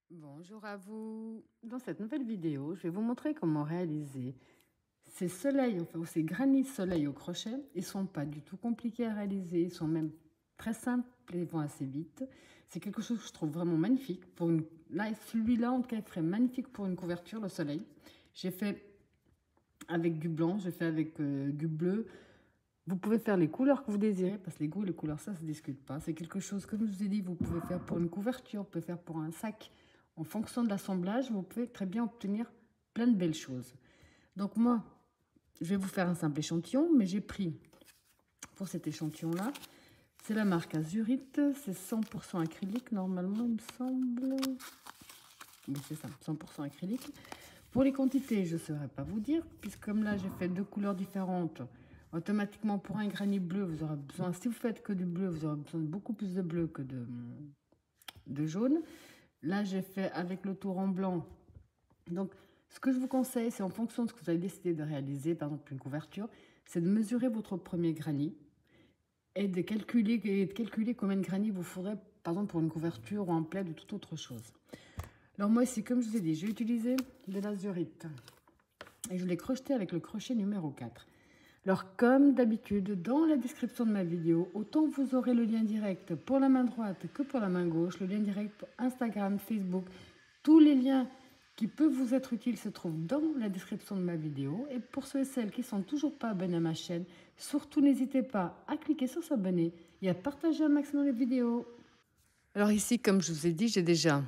Bonjour à vous. Dans cette nouvelle vidéo, je vais vous montrer comment réaliser ces soleils, enfin, ou ces granits soleil au crochet. Ils ne sont pas du tout compliqués à réaliser, ils sont même très simples et vont assez vite. C'est quelque chose que je trouve vraiment magnifique. Là, celui-là, en tout cas, il ferait magnifique pour une couverture, le soleil. J'ai fait avec du blanc, j'ai fait avec du bleu. Vous pouvez faire les couleurs que vous désirez, parce que les goûts et les couleurs, ça ne se discute pas. C'est quelque chose, comme je vous ai dit, vous pouvez faire pour une couverture, vous pouvez faire pour un sac. En fonction de l'assemblage, vous pouvez très bien obtenir plein de belles choses. Donc moi, je vais vous faire un simple échantillon, mais j'ai pris, pour cet échantillon-là, c'est la marque Azurite, c'est 100% acrylique, normalement, il me semble. Oui, c'est ça, 100% acrylique. Pour les quantités, je ne saurais pas vous dire, puisque comme là, j'ai fait deux couleurs différentes. Automatiquement, pour un granit bleu, vous aurez besoin, si vous faites que du bleu, vous aurez besoin de beaucoup plus de bleu que de jaune. Là, j'ai fait avec le tour en blanc. Donc, ce que je vous conseille, c'est en fonction de ce que vous avez décidé de réaliser, par exemple une couverture, c'est de mesurer votre premier granit et de calculer combien de granits vous ferez, par exemple pour une couverture ou un plaid ou toute autre chose. Alors moi ici, comme je vous ai dit, j'ai utilisé de l'azurite et je l'ai crocheté avec le crochet numéro 4. Alors comme d'habitude, dans la description de ma vidéo, autant vous aurez le lien direct pour la main droite que pour la main gauche, le lien direct pour Instagram, Facebook, tous les liens qui peuvent vous être utiles se trouvent dans la description de ma vidéo. Et pour ceux et celles qui ne sont toujours pas abonnés à ma chaîne, surtout n'hésitez pas à cliquer sur s'abonner et à partager un maximum les vidéos. Alors ici, comme je vous ai dit, j'ai déjà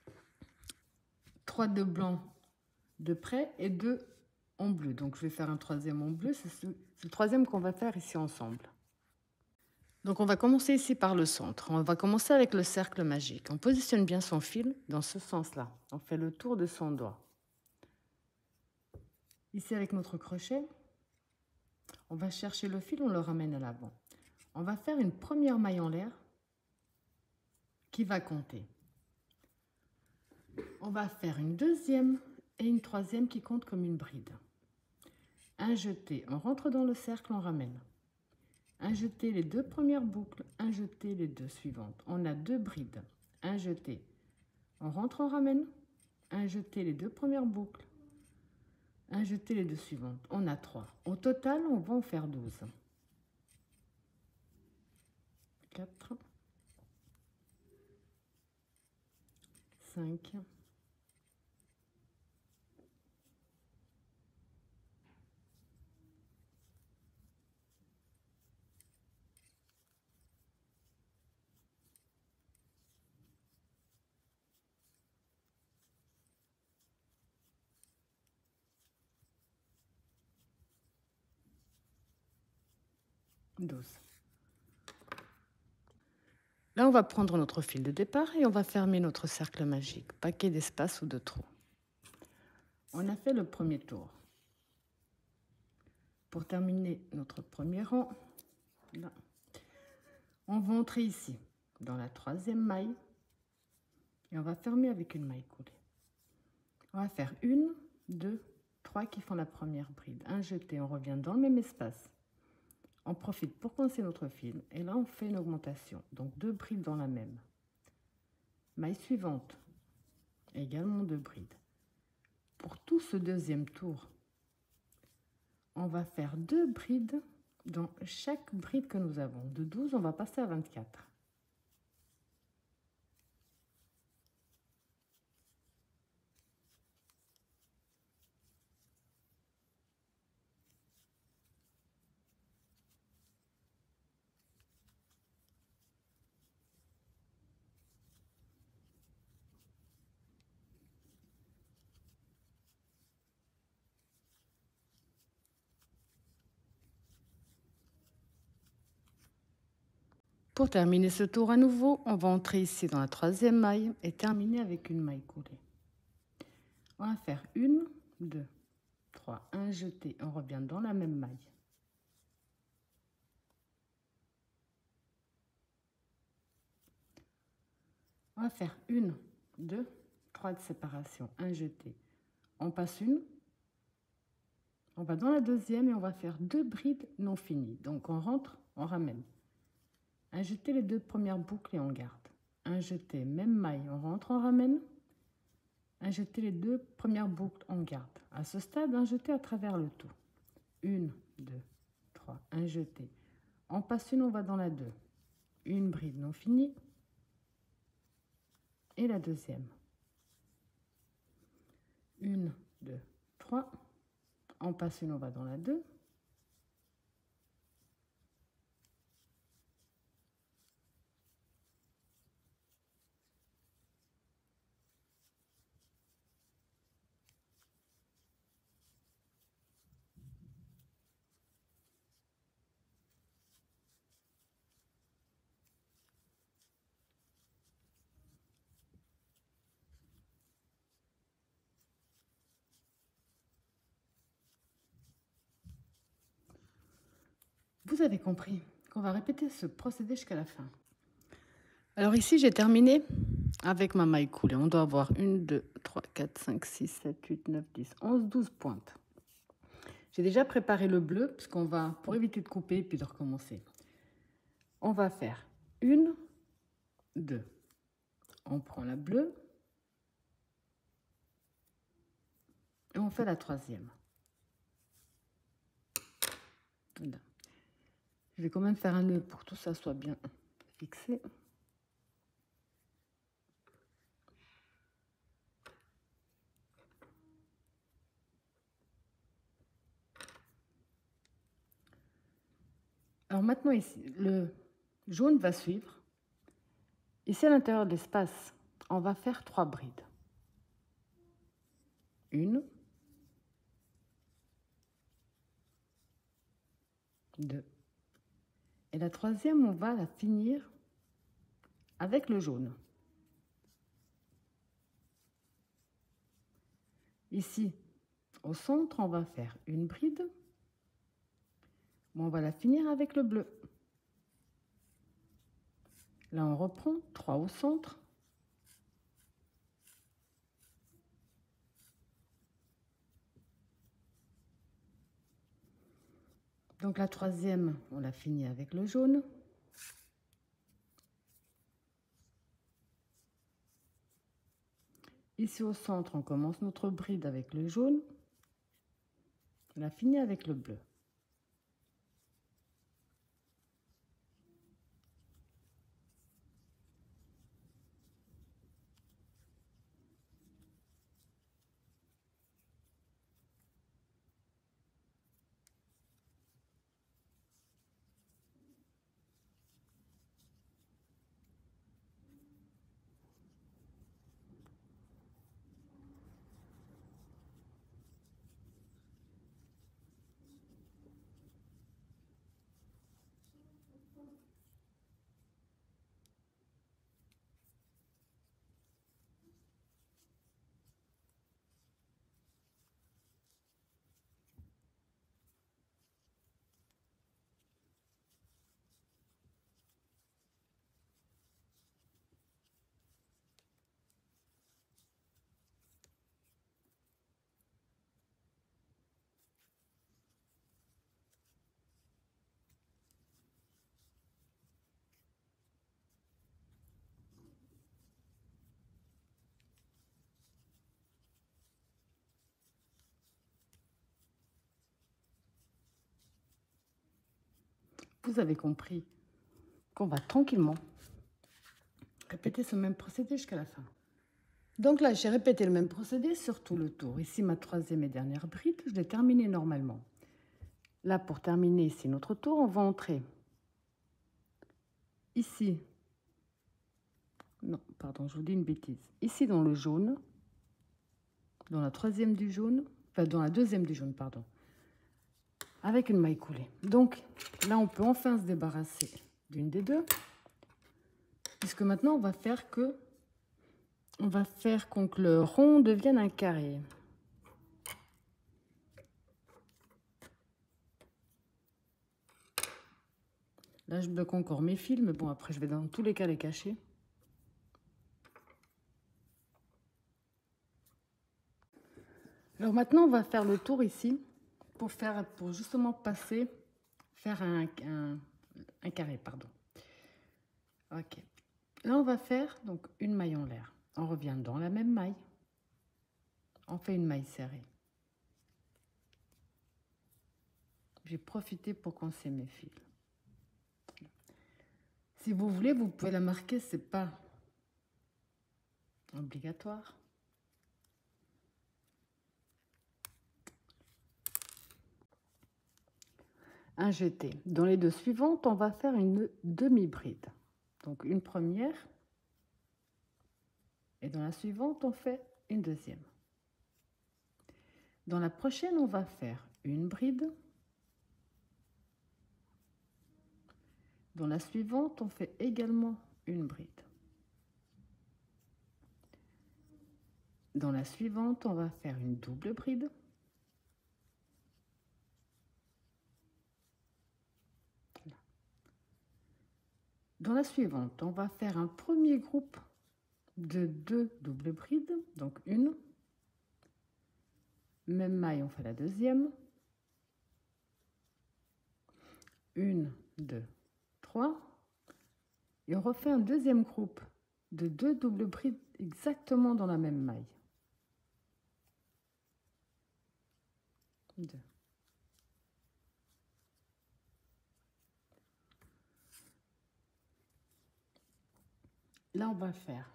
3 de blanc de près et 2 en bleu. Donc je vais faire un troisième en bleu, c'est le troisième qu'on va faire ici ensemble. Donc on va commencer ici par le centre. On va commencer avec le cercle magique. On positionne bien son fil dans ce sens-là. On fait le tour de son doigt. Ici avec notre crochet, on va chercher le fil, on le ramène à l'avant. On va faire une première maille en l'air qui va compter. On va faire une deuxième et une troisième qui compte comme une bride. Un jeté, on rentre dans le cercle, on ramène. Un jeté les deux premières boucles, un jeté les deux suivantes. On a deux brides. Un jeté, on rentre, on ramène. Un jeté les deux premières boucles, un jeté les deux suivantes. On a 3. Au total, on va en faire 12. 4, 5, 12. Là, on va prendre notre fil de départ et on va fermer notre cercle magique. Paquet d'espace ou de trous. On a fait le premier tour. Pour terminer notre premier rang, là, on va entrer ici, dans la troisième maille, et on va fermer avec une maille coulée. On va faire 1, 2, 3 qui font la première bride. Un jeté, on revient dans le même espace. On profite pour coincer notre fil, et là on fait une augmentation, donc 2 brides dans la même. Maille suivante, également 2 brides. Pour tout ce deuxième tour, on va faire 2 brides dans chaque bride que nous avons. De 12, on va passer à 24. Pour terminer ce tour à nouveau, on va entrer ici dans la troisième maille et terminer avec une maille coulée. On va faire 1, 2, 3, un jeté, on revient dans la même maille. On va faire 1, 2, 3 de séparation, un jeté. On passe une, on va dans la deuxième et on va faire 2 brides non finies. Donc on rentre, on ramène. Un jeté les 2 premières boucles et on garde. Un jeté, même maille, on rentre, on ramène. Injetez les 2 premières boucles en garde. À ce stade, injetez à travers le tout. 1, 2, 3, injetez. On passe une, on va dans la 2. Une bride non finie. Et la deuxième. 1, 2, 3. On passe une, on va dans la 2. Vous avez compris qu'on va répéter ce procédé jusqu'à la fin. Alors ici, j'ai terminé avec ma maille coulée. On doit avoir 1, 2, 3, 4, 5, 6, 7, 8, 9, 10, 11, 12 pointes. J'ai déjà préparé le bleu, puisqu'on va, pour éviter de couper et puis de recommencer. On va faire 1, 2. On prend la bleue. Et on fait la troisième. Voilà. Je vais quand même faire un nœud pour que tout ça soit bien fixé. Alors maintenant ici, le jaune va suivre. Ici à l'intérieur de l'espace, on va faire 3 brides. 1, 2. Et la troisième, on va la finir avec le jaune. Ici, au centre, on va faire une bride. On va la finir avec le bleu. Là, on reprend 3 au centre. Donc la troisième, on la finit avec le jaune. Ici au centre, on commence notre bride avec le jaune. On la finit avec le bleu. Vous avez compris qu'on va tranquillement répéter ce même procédé jusqu'à la fin. Donc là, j'ai répété le même procédé sur tout le tour. Ici, ma troisième et dernière bride, je l'ai terminée normalement. Là, pour terminer ici notre tour, on va entrer ici. Non, pardon, je vous dis une bêtise. Ici, dans le jaune, dans la troisième du jaune, enfin, dans la deuxième du jaune, pardon, avec une maille coulée. Donc, là, on peut enfin se débarrasser d'une des deux, puisque maintenant, on va faire que le rond devienne un carré. Là, je bloque encore mes fils, mais bon, après, je vais dans tous les cas les cacher. Alors maintenant, on va faire le tour ici pour justement faire un carré, pardon. Ok. Là, on va faire donc une maille en l'air. On revient dans la même maille. on fait une maille serrée. J'ai profité pour coincer mes fils. Si vous voulez, vous pouvez la marquer, c'est pas obligatoire. Un jeté. Dans les deux suivantes, on va faire une demi-bride. Donc une première, et dans la suivante, on fait une deuxième. Dans la prochaine, on va faire une bride. Dans la suivante, on fait également une bride. Dans la suivante, on va faire une double bride. Dans la suivante, on va faire un premier groupe de 2 doubles brides, donc une. Même maille, on fait la deuxième. 1, 2, 3. Et on refait un deuxième groupe de 2 doubles brides exactement dans la même maille. 2. Là, on va faire,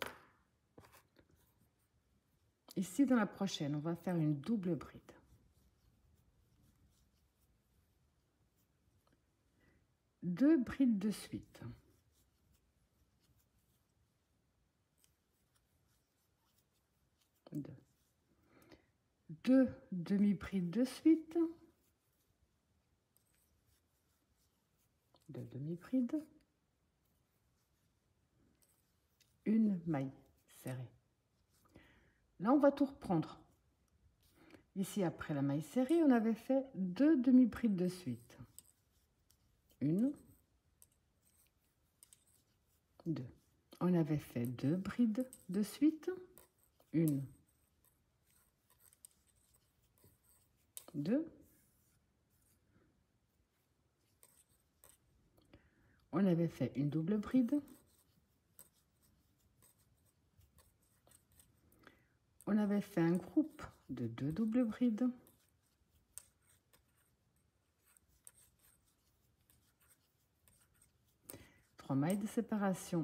ici dans la prochaine, on va faire une double bride. Deux brides de suite. Deux demi-brides de suite. Deux demi-brides. Une maille serrée. Là, on va tout reprendre. Ici, après la maille serrée, on avait fait 2 demi-brides de suite. 1, 2. On avait fait 2 brides de suite. 1, 2. On avait fait une double bride. On avait fait un groupe de 2 doubles brides. Trois mailles de séparation.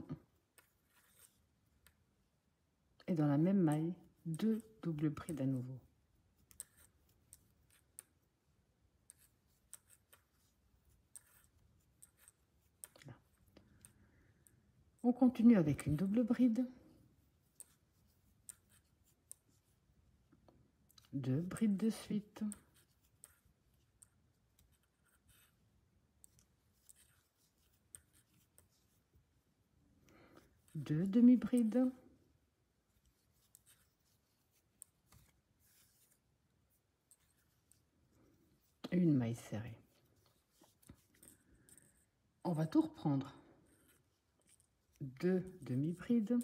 Et dans la même maille, 2 doubles brides à nouveau. Là. On continue avec une double bride. 2 brides de suite. Deux demi-brides. Une maille serrée. On va tout reprendre. 2 demi-brides.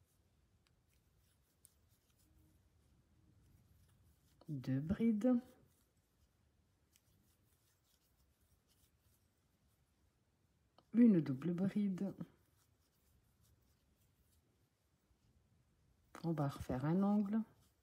2 brides. Une double bride. On va refaire un angle.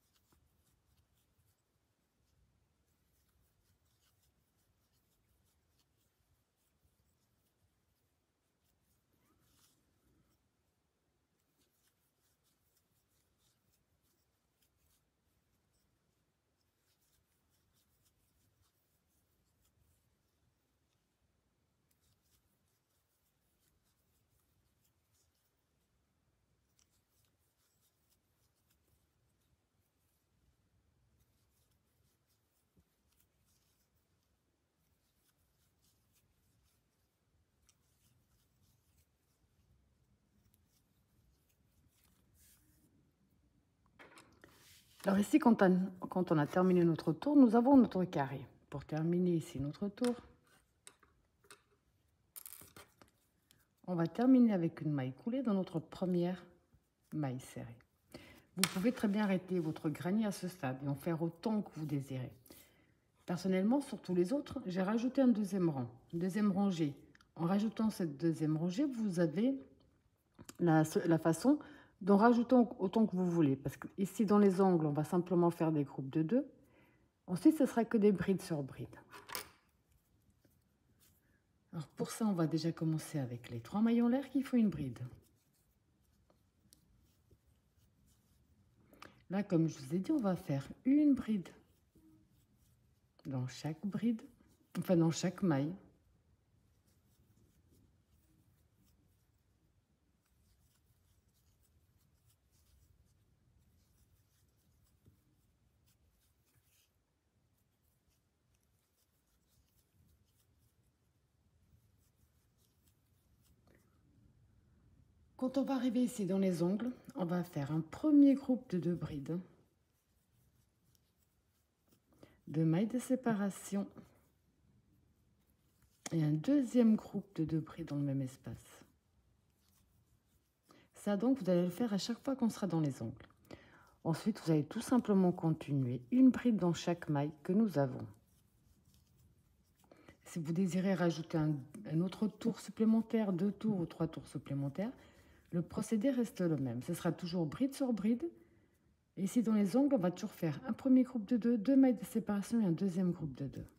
Alors ici, quand on a terminé notre tour, nous avons notre carré. Pour terminer ici notre tour, on va terminer avec une maille coulée dans notre première maille serrée. Vous pouvez très bien arrêter votre granier à ce stade et en faire autant que vous désirez. Personnellement, sur tous les autres, j'ai rajouté un deuxième rang, une deuxième rangée. En rajoutant cette deuxième rangée, vous avez la façon Donc rajoutons autant que vous voulez, parce que ici dans les angles, on va simplement faire des groupes de 2. Ensuite, ce sera que des brides sur brides. Alors pour ça, on va déjà commencer avec les 3 maillons l'air qui font une bride. Là, comme je vous ai dit, on va faire une bride dans chaque bride, enfin dans chaque maille. Quand on va arriver ici dans les ongles, on va faire un premier groupe de 2 brides, 2 mailles de séparation et un deuxième groupe de 2 brides dans le même espace. Ça donc, vous allez le faire à chaque fois qu'on sera dans les ongles. Ensuite, vous allez tout simplement continuer une bride dans chaque maille que nous avons. Si vous désirez rajouter un autre tour supplémentaire, 2 tours ou 3 tours supplémentaires, le procédé reste le même. Ce sera toujours bride sur bride. Et ici, dans les ongles, on va toujours faire un premier groupe de 2, 2 mailles de séparation et un deuxième groupe de 2.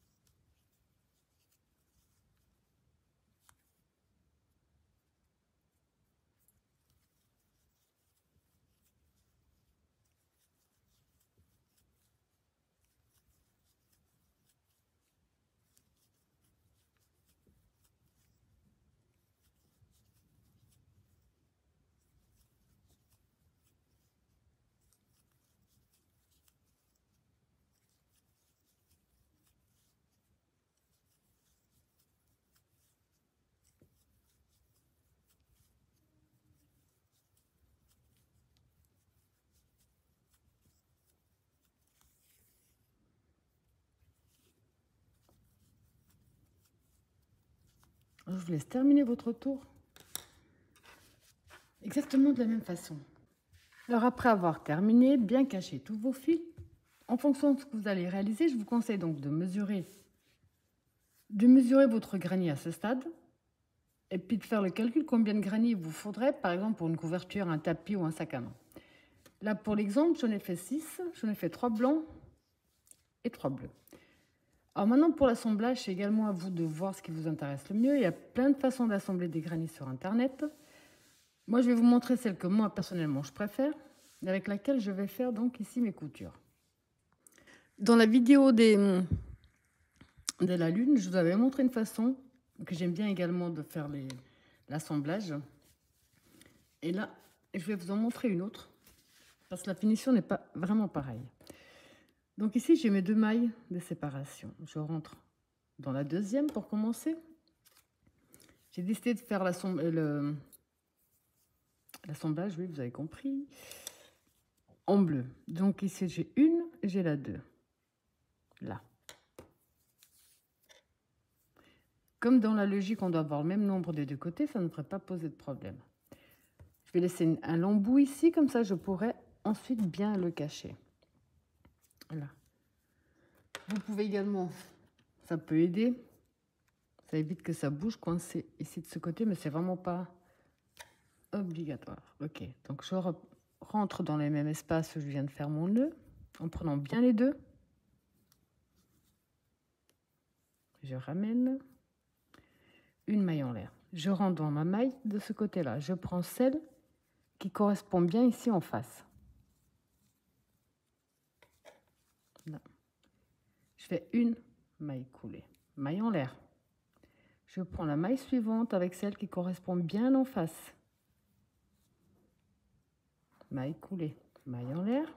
Je vous laisse terminer votre tour exactement de la même façon. Alors après avoir terminé, bien caché tous vos fils, en fonction de ce que vous allez réaliser, je vous conseille donc de mesurer votre granit à ce stade et puis de faire le calcul combien de granit vous faudrait, par exemple pour une couverture, un tapis ou un sac à main. Là pour l'exemple, j'en ai fait 6, j'en ai fait 3 blancs et 3 bleus. Alors maintenant pour l'assemblage, c'est également à vous de voir ce qui vous intéresse le mieux. Il y a plein de façons d'assembler des granits sur internet. Moi je vais vous montrer celle que moi personnellement je préfère, avec laquelle je vais faire donc ici mes coutures. Dans la vidéo de la lune, je vous avais montré une façon que j'aime bien également de faire l'assemblage. Et là, je vais vous en montrer une autre, parce que la finition n'est pas vraiment pareille. Donc ici, j'ai mes 2 mailles de séparation. Je rentre dans la deuxième pour commencer. J'ai décidé de faire l'assemblage, oui, vous avez compris, en bleu. Donc ici, j'ai une, j'ai la 2, là. Comme dans la logique, on doit avoir le même nombre des deux côtés, ça ne devrait pas poser de problème. Je vais laisser un long bout ici, comme ça je pourrai ensuite bien le cacher. Voilà. Vous pouvez également, ça peut aider, ça évite que ça bouge coincé ici de ce côté, mais c'est vraiment pas obligatoire. Ok, donc je rentre dans les mêmes espaces où je viens de faire mon nœud, en prenant bien les deux. Je ramène une maille en l'air. Je rentre dans ma maille de ce côté-là. Je prends celle qui correspond bien ici en face. Là. Je fais une maille coulée, maille en l'air. Je prends la maille suivante avec celle qui correspond bien en face. Maille coulée, maille en l'air.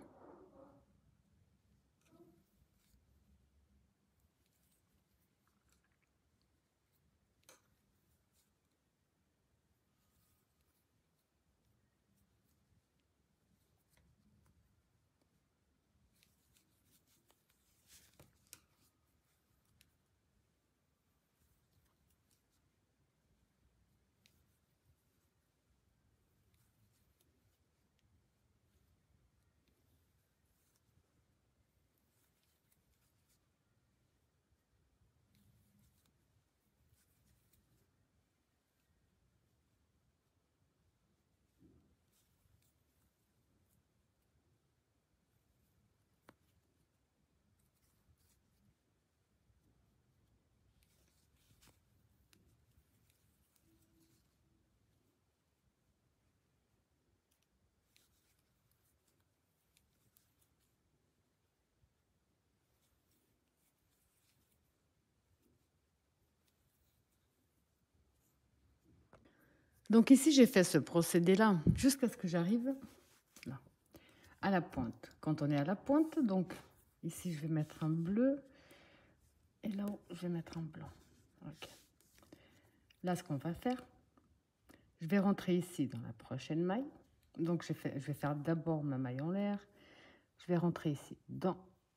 Donc ici, j'ai fait ce procédé-là jusqu'à ce que j'arrive là, à la pointe. Quand on est à la pointe, donc ici, je vais mettre un bleu et là-haut, je vais mettre un blanc. Ok. Là, ce qu'on va faire, je vais rentrer ici dans la prochaine maille. Donc, je vais faire d'abord ma maille en l'air. Je vais rentrer ici dans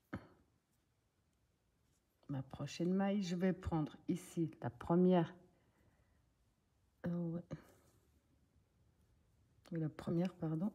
ma prochaine maille. Je vais prendre ici la première. Ouais. La première, pardon.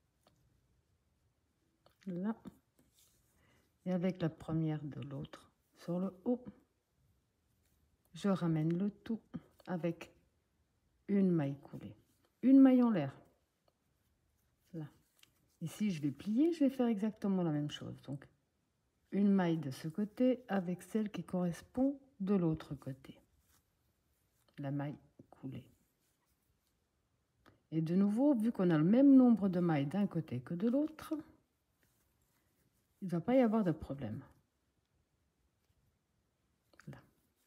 Là. Et avec la première de l'autre sur le haut, je ramène le tout avec une maille coulée. Une maille en l'air. Là. Ici, je vais plier, je vais faire exactement la même chose. Donc, une maille de ce côté avec celle qui correspond de l'autre côté. La maille coulée. Et de nouveau, vu qu'on a le même nombre de mailles d'un côté que de l'autre, il ne va pas y avoir de problème. Là.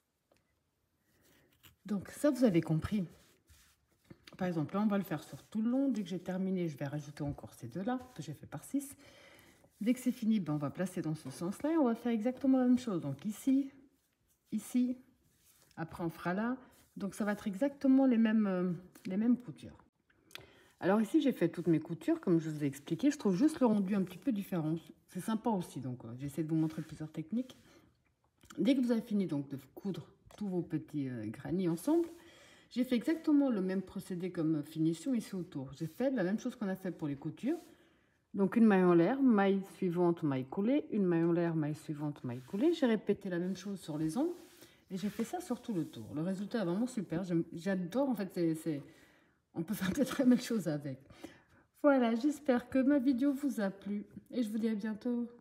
Donc ça, vous avez compris. Par exemple, là, on va le faire sur tout le long. Dès que j'ai terminé, je vais rajouter encore ces deux-là, que j'ai fait par 6. Dès que c'est fini, ben, on va placer dans ce sens-là et on va faire exactement la même chose. Donc ici, ici, après on fera là. Donc ça va être exactement les mêmes coutures. Alors ici, j'ai fait toutes mes coutures, comme je vous ai expliqué. Je trouve juste le rendu un petit peu différent. C'est sympa aussi, donc j'essaie de vous montrer plusieurs techniques. Dès que vous avez fini donc de coudre tous vos petits granits ensemble, j'ai fait exactement le même procédé comme finition ici autour. J'ai fait la même chose qu'on a fait pour les coutures. Donc une maille en l'air, maille suivante, maille coulée, une maille en l'air, maille suivante, maille coulée. J'ai répété la même chose sur les ongles et j'ai fait ça sur tout le tour. Le résultat est vraiment super. J'adore, en fait, on peut faire de très belles choses avec. Voilà, j'espère que ma vidéo vous a plu et je vous dis à bientôt.